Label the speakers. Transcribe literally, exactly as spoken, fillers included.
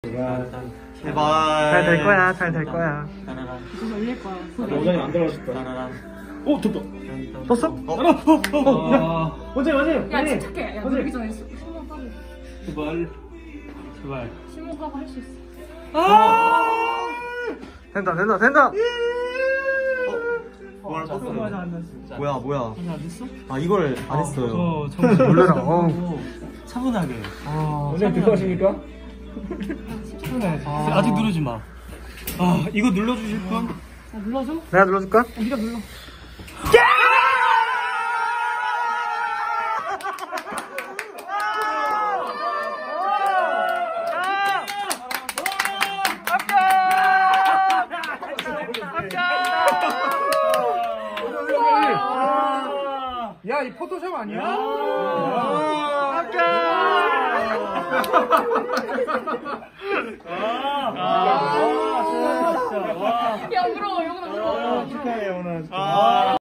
Speaker 1: 제발.
Speaker 2: 잘 될 거야, 잘 될 거야.
Speaker 3: 이거 열릴 거야.
Speaker 4: 원장이 안 들어가셨다. 오, 됐다.
Speaker 2: 떴어?
Speaker 4: 어, 어, 어, 야. 원장이 맞아요.
Speaker 3: 야, 침착해. 야, 누르기 전에 심호흡하고.
Speaker 4: 제발. 제발.
Speaker 3: 심호흡하고 할 수 있어.
Speaker 4: 아!
Speaker 2: 된다, 된다, 된다!
Speaker 1: 뭐야,
Speaker 4: 떴어.
Speaker 1: 뭐야, 뭐야.
Speaker 4: 안 됐어?
Speaker 1: 아, 이걸 안 했어요.
Speaker 4: 어, 정말
Speaker 2: 놀래라. 어우.
Speaker 4: 차분하게.
Speaker 2: 아,
Speaker 4: 원장님 들어가십니까? 차분해.
Speaker 2: 아.
Speaker 4: 아직 누르지 마. 아, 이거 눌러주실 분?
Speaker 3: 자, 눌러줘.
Speaker 2: 내가 눌러줄까?
Speaker 3: 야, 네가 눌러.
Speaker 2: 야, 이 포토샵 아니야?
Speaker 3: 야, 울어. 영훈아 울어.
Speaker 4: 축하해, 오늘.